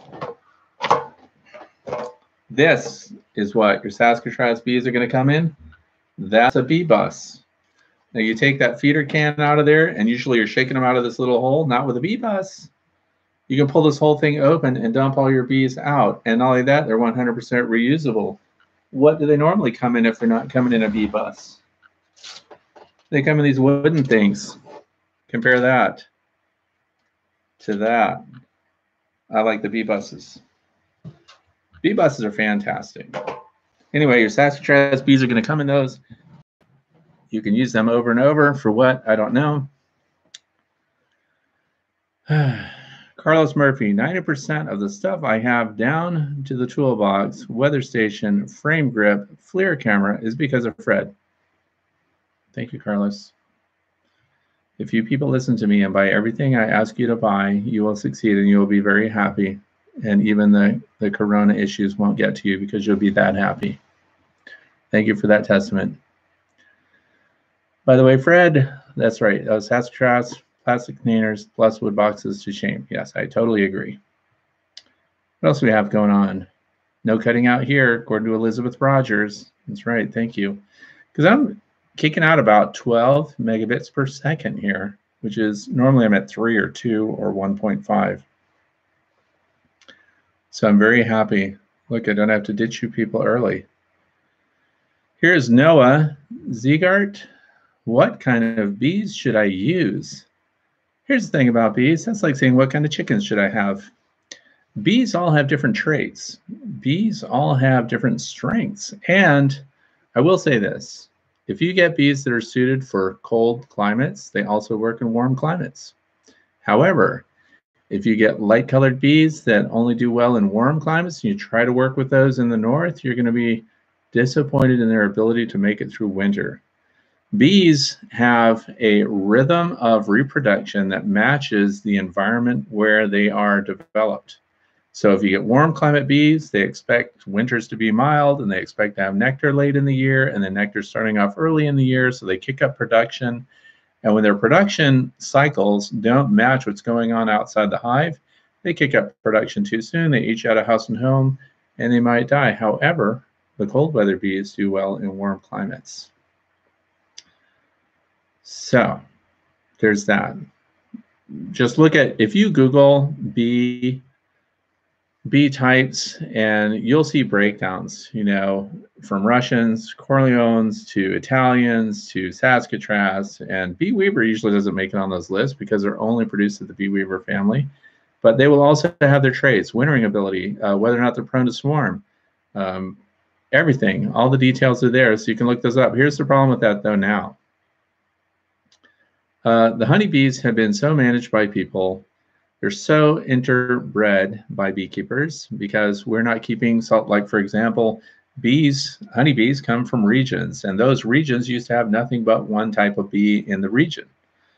This is what your Saskatraz bees are going to come in. That's a bee bus. Now you take that feeder can out of there, and usually you're shaking them out of this little hole, not with a bee bus. You can pull this whole thing open and dump all your bees out. And not only that, they're 100% reusable. What do they normally come in if they're not coming in a bee bus? They come in these wooden things. Compare that to that. I like the bee buses. Bee buses are fantastic. Anyway, your sassafras bees are going to come in those. You can use them over and over for what? I don't know. Carlos Murphy, 90% of the stuff I have down to the toolbox, weather station, frame grip, FLIR camera is because of Fred. Thank you, Carlos. If you people listen to me and buy everything I ask you to buy, you will succeed and you will be very happy. And even the corona issues won't get to you because you'll be that happy. Thank you for that testament. By the way, Fred, that's right. Sassafras, plastic containers, plus wood boxes to shame. Yes, I totally agree. What else do we have going on? No cutting out here, according to Elizabeth Rogers. That's right. Thank you. Because I'm kicking out about 12 megabits per second here, which is normally I'm at 3 or 2 or 1.5. So I'm very happy. Look, I don't have to ditch you people early. Here's Noah Ziegart. What kind of bees should I use? Here's the thing about bees. That's like saying, what kind of chickens should I have? Bees all have different traits. Bees all have different strengths. And I will say this. If you get bees that are suited for cold climates, they also work in warm climates. However, if you get light-colored bees that only do well in warm climates and you try to work with those in the north, you're going to be disappointed in their ability to make it through winter. Bees have a rhythm of reproduction that matches the environment where they are developed. So if you get warm climate bees, they expect winters to be mild and they expect to have nectar late in the year and the nectar starting off early in the year, so they kick up production. And when their production cycles don't match what's going on outside the hive, they kick up production too soon, they each out of house and home, and they might die. However, the cold weather bees do well in warm climates. So there's that. Just look at, if you Google bee types, and you'll see breakdowns, you know, from Russians, Corleones, to Italians, to Saskatraz, and bee weaver usually doesn't make it on those lists because they're only produced at the bee weaver family. But they will also have their traits, wintering ability, whether or not they're prone to swarm, everything, all the details are there, so you can look those up. Here's the problem with that, though, now. The honeybees have been so managed by people. They're so interbred by beekeepers because we're not keeping salt. Like, for example, honeybees come from regions, and those regions used to have nothing but one type of bee in the region.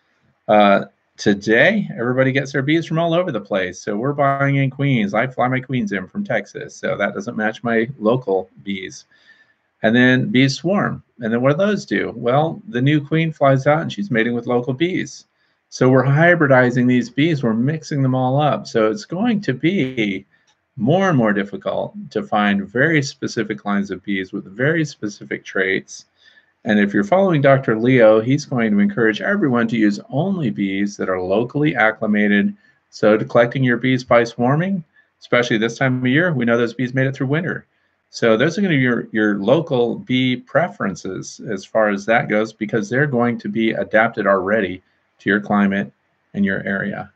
Today, everybody gets their bees from all over the place. So we're buying in queens. I fly my queens in from Texas, so that doesn't match my local bees. And then bees swarm. And then what do those do? Well, the new queen flies out and she's mating with local bees. So we're hybridizing these bees, we're mixing them all up. So it's going to be more and more difficult to find very specific lines of bees with very specific traits. And if you're following Dr. Leo, he's going to encourage everyone to use only bees that are locally acclimated. So to collecting your bees by swarming, especially this time of year, we know those bees made it through winter. So those are going to be your local bee preferences as far as that goes, because they're going to be adapted already to your climate and your area.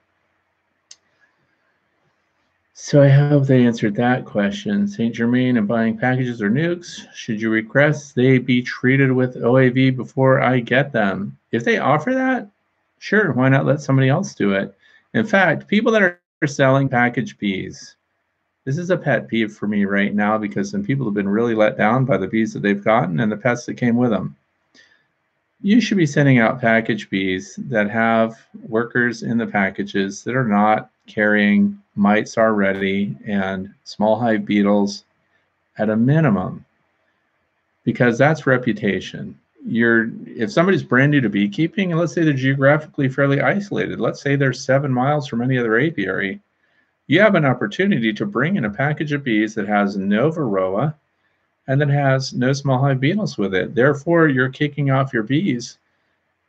So I hope they answered that question. St. Germain and buying packages or nukes, should you request they be treated with OAV before I get them? If they offer that, sure, why not let somebody else do it? In fact, people that are selling packaged bees, this is a pet peeve for me right now because some people have been really let down by the bees that they've gotten and the pets that came with them. You should be sending out package bees that have workers in the packages that are not carrying mites already and small hive beetles at a minimum, because that's reputation. If somebody's brand new to beekeeping, and let's say they're geographically fairly isolated, let's say they're 7 miles from any other apiary, you have an opportunity to bring in a package of bees that has no varroa and that has no small hive beetles with it. Therefore, you're kicking off your bees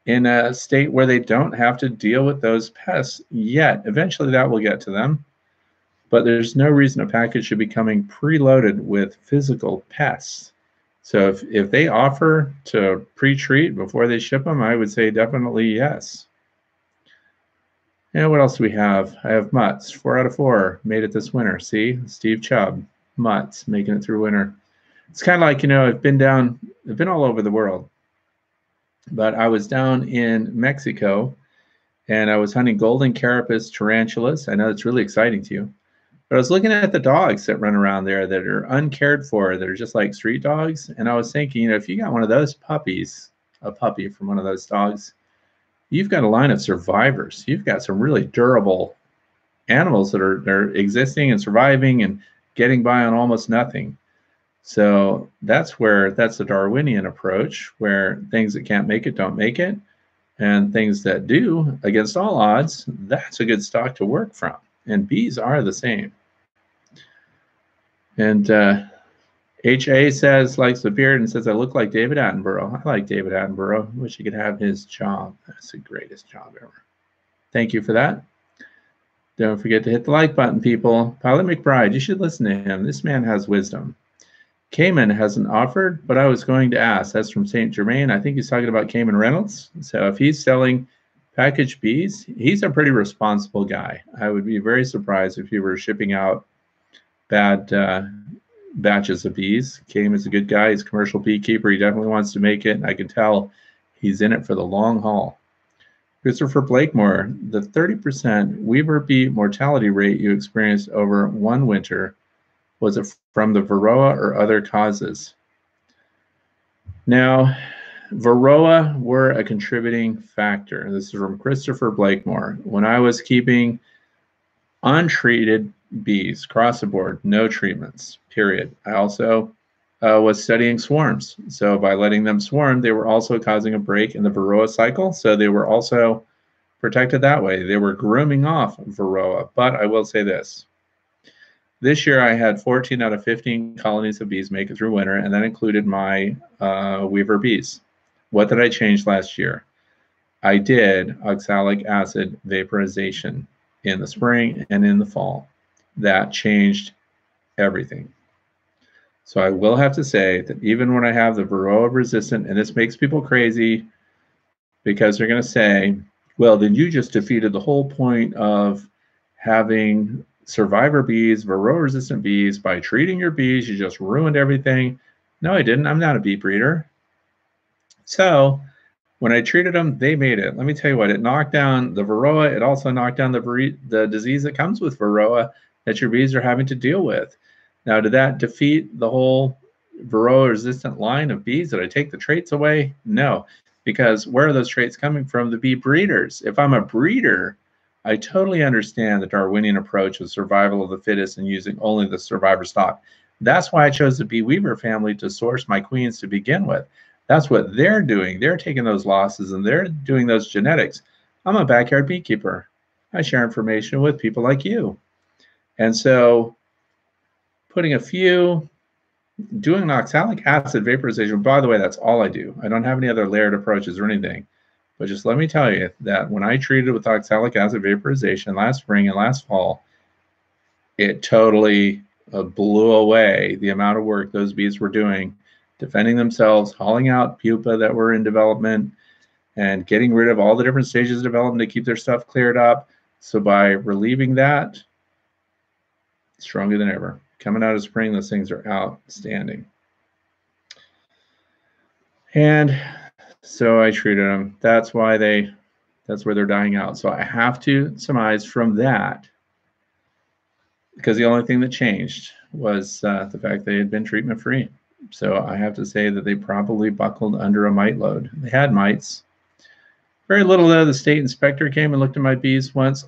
in a state where they don't have to deal with those pests yet. Eventually that will get to them, but there's no reason a package should be coming preloaded with physical pests. So if they offer to pre-treat before they ship them, I would say definitely yes. And what else do we have? I have mutts. 4 out of 4 made it this winter. See, Steve Chubb, mutts making it through winter. It's kind of like, I've been all over the world, but I was down in Mexico and I was hunting golden carapace tarantulas. I know it's really exciting to you, but I was looking at the dogs that run around there that are uncared for, that are just like street dogs. And I was thinking, if you got one of those puppies, a puppy from one of those dogs, you've got a line of survivors. You've got some really durable animals that are existing and surviving and getting by on almost nothing. So that's the Darwinian approach, where things that can't make it don't make it, and things that do, against all odds, that's a good stock to work from. And bees are the same. And HA says, likes the beard and says, I look like David Attenborough. I like David Attenborough. Wish he could have his job. That's the greatest job ever. Thank you for that. Don't forget to hit the like button, people. Pilot McBride, you should listen to him. This man has wisdom. Cayman hasn't offered, but I was going to ask. That's from St. Germain. I think he's talking about Cayman Reynolds. So if he's selling packaged bees, he's a pretty responsible guy. I would be very surprised if he were shipping out bad batches of bees. Cayman's a good guy. He's a commercial beekeeper. He definitely wants to make it. I can tell he's in it for the long haul. Christopher Blakemore, the 30% weaver bee mortality rate you experienced over one winter, was it from the Varroa or other causes? Now, Varroa were a contributing factor. This is from Christopher Blakemore. When I was keeping untreated bees across the board, no treatments, period. I also was studying swarms. So by letting them swarm, they were also causing a break in the Varroa cycle. So they were also protected that way. They were grooming off Varroa. But I will say this. This year I had 14 out of 15 colonies of bees make it through winter, and that included my weaver bees. What did I change last year? I did oxalic acid vaporization in the spring and in the fall. That changed everything. So I will have to say that even when I have the Varroa resistant, and this makes people crazy because they're going to say, well, then you just defeated the whole point of having survivor bees, Varroa resistant bees, by treating your bees. You just ruined everything. No, I didn't. I'm not a bee breeder. So when I treated them, they made it. Let me tell you what, it knocked down the Varroa. It also knocked down the disease that comes with Varroa that your bees are having to deal with. Now, did that defeat the whole Varroa resistant line of bees? Did I take the traits away? No, because where are those traits coming from? The bee breeders. If I'm a breeder, I totally understand the Darwinian approach of survival of the fittest and using only the survivor stock. That's why I chose the bee weaver family to source my queens to begin with. That's what they're doing. They're taking those losses and they're doing those genetics. I'm a backyard beekeeper. I share information with people like you. And so putting doing an oxalic acid vaporization, by the way, that's all I do. I don't have any other layered approaches or anything. But just let me tell you that when I treated with oxalic acid vaporization last spring and last fall, it totally blew away the amount of work those bees were doing, defending themselves, hauling out pupa that were in development, and getting rid of all the different stages of development to keep their stuff cleared up. So by relieving that, stronger than ever. Coming out of spring, those things are outstanding. And so I treated them. That's where they're dying out. So I have to surmise from that, because the only thing that changed was the fact they had been treatment free. So I have to say that they probably buckled under a mite load. They had mites. Very little though. The state inspector came and looked at my bees once.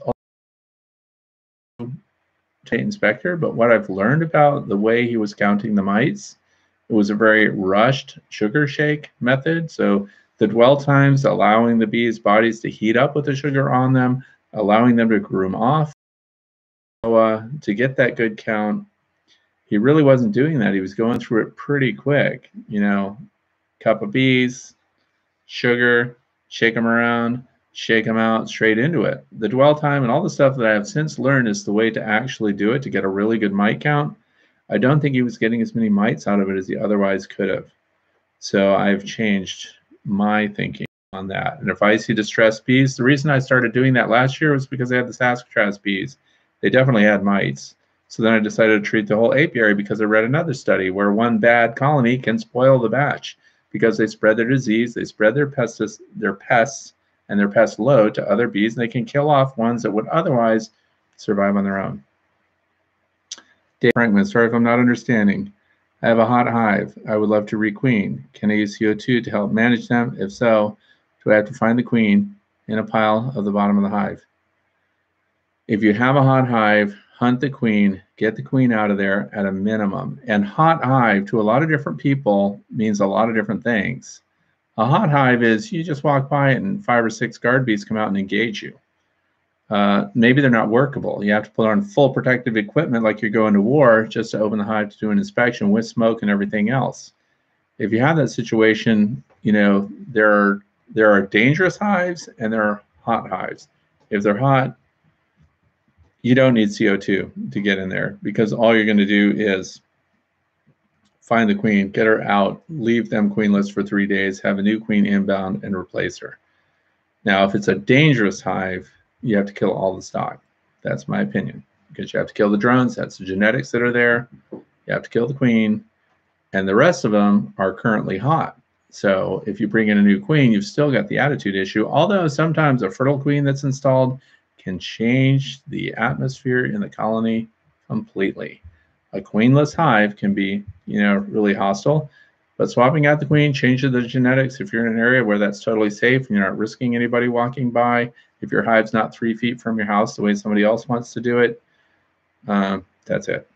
State inspector, but what I've learned about the way he was counting the mites, it was a very rushed sugar shake method. So the dwell times, allowing the bees' bodies to heat up with the sugar on them, allowing them to groom off. So, to get that good count, he really wasn't doing that. He was going through it pretty quick. Cup of bees, sugar, shake them around, shake them out, straight into it. The dwell time and all the stuff that I have since learned is the way to actually do it to get a really good mite count. I don't think he was getting as many mites out of it as he otherwise could have. So I've changed my thinking on that. And if I see distressed bees, the reason I started doing that last year was because I had the Saskatraz bees. They definitely had mites. So then I decided to treat the whole apiary because I read another study where one bad colony can spoil the batch because they spread their disease, they spread their pests and their pest load to other bees, and they can kill off ones that would otherwise survive on their own. Dave Frankman, sorry if I'm not understanding. I have a hot hive. I would love to requeen. Can I use CO2 to help manage them? If so, do I have to find the queen in a pile of the bottom of the hive? If you have a hot hive, hunt the queen, get the queen out of there at a minimum. And hot hive to a lot of different people means a lot of different things. A hot hive is you just walk by it and 5 or 6 guard bees come out and engage you. Maybe they're not workable. You have to put on full protective equipment like you're going to war just to open the hive to do an inspection with smoke and everything else. If you have that situation, you know, there are dangerous hives and there are hot hives. If they're hot, you don't need CO2 to get in there because all you're going to do is find the queen, get her out, leave them queenless for 3 days, have a new queen inbound, and replace her. Now, if it's a dangerous hive, you have to kill all the stock. That's my opinion, because you have to kill the drones. That's the genetics that are there. You have to kill the queen, and the rest of them are currently hot. So if you bring in a new queen, you've still got the attitude issue, although sometimes a fertile queen that's installed can change the atmosphere in the colony completely. A queenless hive can be, you know, really hostile, but swapping out the queen changes the genetics. If you're in an area where that's totally safe and you're not risking anybody walking by, if your hive's not 3 feet from your house the way somebody else wants to do it, that's it.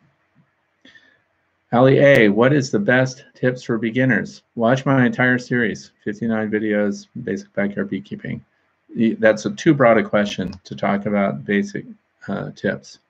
Ali A, what is the best tips for beginners? Watch my entire series, 59 videos, basic backyard beekeeping. That's too broad a question to talk about basic tips.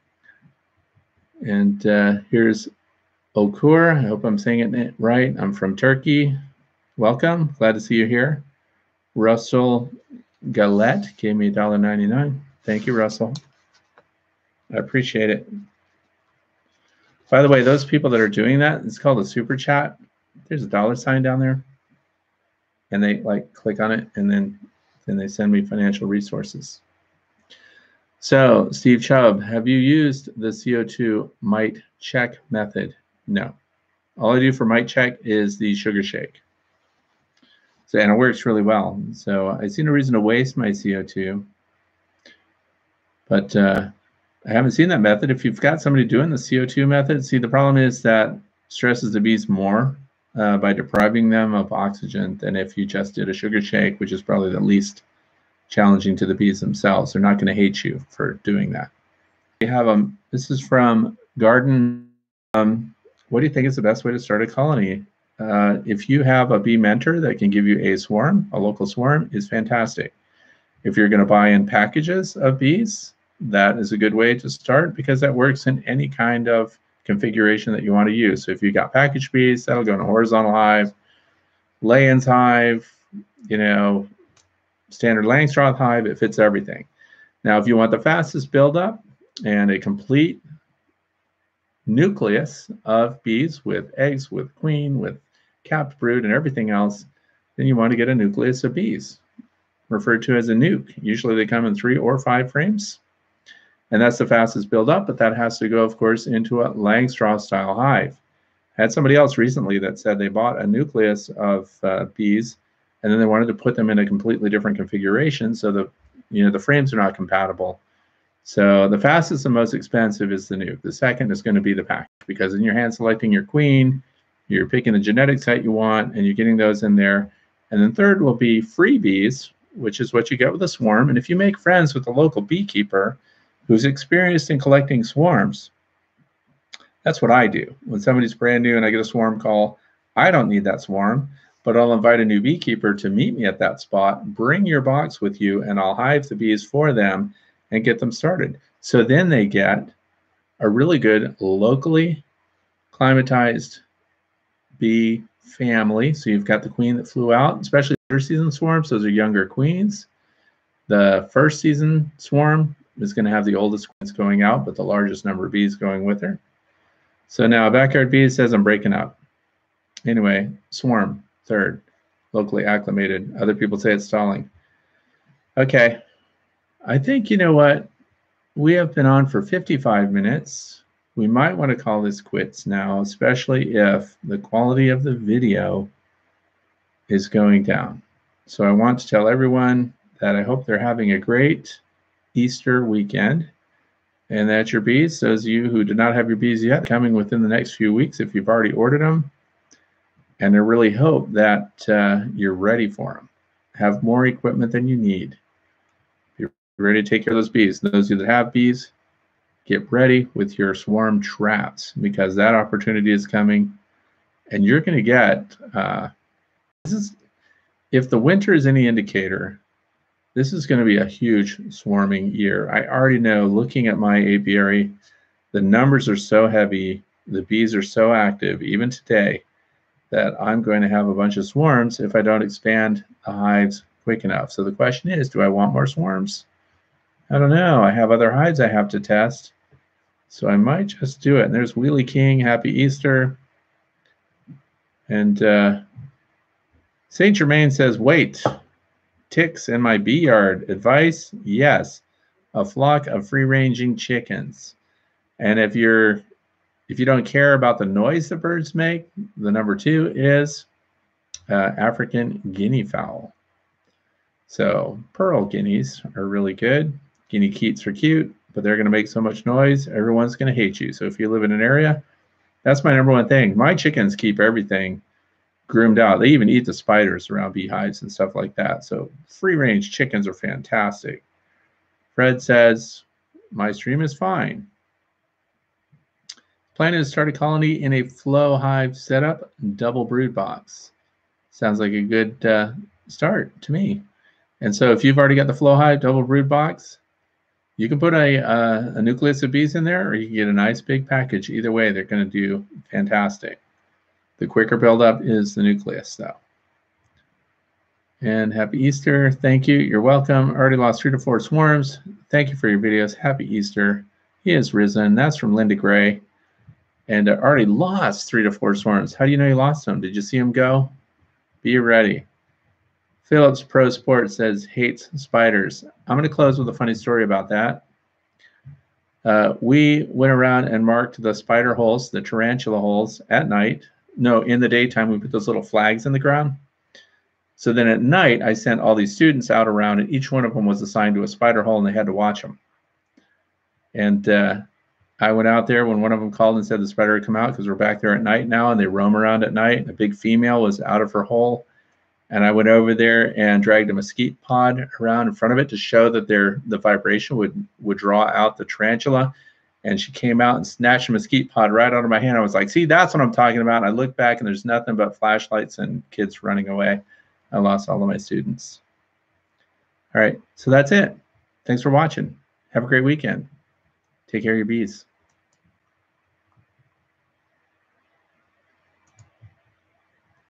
And here's Okur. I hope I'm saying it right. I'm from Turkey. Welcome. Glad to see you here. Russell Galette gave me $1.99. Thank you, Russell. I appreciate it. By the way, those people that are doing that, it's called a super chat. There's a $sign down there. And they like click on it and then they send me financial resources. So, Steve Chubb, have you used the CO2 mite check method? No. All I do for mite check is the sugar shake. So, and it works really well. So I see no reason to waste my CO2. But I haven't seen that method. If you've got somebody doing the CO2 method, see, the problem is that stresses the bees more by depriving them of oxygen than if you just did a sugar shake, which is probably the least challenging to the bees themselves. They're not going to hate you for doing that. We have this is from Garden. What do you think is the best way to start a colony? If you have a bee mentor that can give you a swarm, a local swarm, is fantastic. If you're going to buy in packages of bees, that is a good way to start because that works in any kind of configuration that you want to use. So if you got package bees, that'll go in a horizontal hive, lay-ins hive, you know, standard Langstroth hive, it fits everything. Now, if you want the fastest buildup and a complete nucleus of bees with eggs, with queen, with capped brood, and everything else, then you want to get a nucleus of bees, referred to as a nuke. Usually they come in 3 or 5 frames, and that's the fastest buildup, but that has to go, of course, into a Langstroth style hive. I had somebody else recently that said they bought a nucleus of bees and then they wanted to put them in a completely different configuration so the frames are not compatible. So the fastest and most expensive is the nuke. The second is going to be the pack, because in your hand selecting your queen, you're picking the genetic site you want, and you're getting those in there. And then third will be freebies, which is what you get with a swarm. And if you make friends with a local beekeeper who's experienced in collecting swarms, that's what I do. When somebody's brand new and I get a swarm call, I don't need that swarm, but I'll invite a new beekeeper to meet me at that spot, bring your box with you, and I'll hive the bees for them and get them started. So then they get a really good locally climatized bee family. So you've got the queen that flew out, especially third season swarms. Those are younger queens. The first season swarm is going to have the oldest queens going out, but the largest number of bees going with her. So now Backyard Bee says I'm breaking up. Anyway, swarm, third, locally acclimated. Other people say it's stalling. Okay, I think, you know what? We have been on for 55 minutes. We might want to call this quits now, especially if the quality of the video is going down. So I want to tell everyone that I hope they're having a great Easter weekend and that your bees, those of you who do not have your bees yet, coming within the next few weeks if you've already ordered them. And I really hope that you're ready for them. Have more equipment than you need. You're ready to take care of those bees. Those of you that have bees, get ready with your swarm traps because that opportunity is coming. And you're going to get, if the winter is any indicator, this is going to be a huge swarming year. I already know, looking at my apiary, the numbers are so heavy, the bees are so active, even today, that I'm going to have a bunch of swarms if I don't expand the hives quick enough. So the question is, do I want more swarms? I don't know. I have other hives I have to test. So I might just do it. And there's Wheelie King, happy Easter. And Saint Germain says, wait, ticks in my bee yard. Advice? Yes, a flock of free-ranging chickens. And if you don't care about the noise the birds make, the number 2 is African guinea fowl. So pearl guineas are really good. Guinea keats are cute, but they're going to make so much noise, everyone's going to hate you. So if you live in an area, that's my number 1 thing. My chickens keep everything groomed out. They even eat the spiders around beehives and stuff like that. So free-range chickens are fantastic. Fred says, my stream is fine. Planning to start a colony in a Flow Hive setup, double brood box. Sounds like a good start to me. And so if you've already got the Flow Hive double brood box, you can put a nucleus of bees in there, or you can get a nice big package. Either way, they're going to do fantastic. The quicker buildup is the nucleus, though. And happy Easter. Thank you. You're welcome. Already lost 3 to 4 swarms. Thank you for your videos. Happy Easter. He is risen. That's from Linda Gray. And already lost 3 to 4 swarms. How do you know you lost them? Did you see them go? Be ready. Phillips Pro Sport says hates spiders. I'm going to close with a funny story about that. We went around and marked the spider holes, the tarantula holes, at night. No, in the daytime, we put those little flags in the ground. So then at night, I sent all these students out around, and each one of them was assigned to a spider hole, and they had to watch them. And I went out there when one of them called and said the spider had come out, because we're back there at night now, and they roam around at night. A big female was out of her hole. And I went over there and dragged a mesquite pod around in front of it to show that the vibration would draw out the tarantula. And she came out and snatched a mesquite pod right out of my hand. I was like, see, that's what I'm talking about. And I looked back, and there's nothing but flashlights and kids running away. I lost all of my students. All right, so that's it. Thanks for watching. Have a great weekend. Take care of your bees.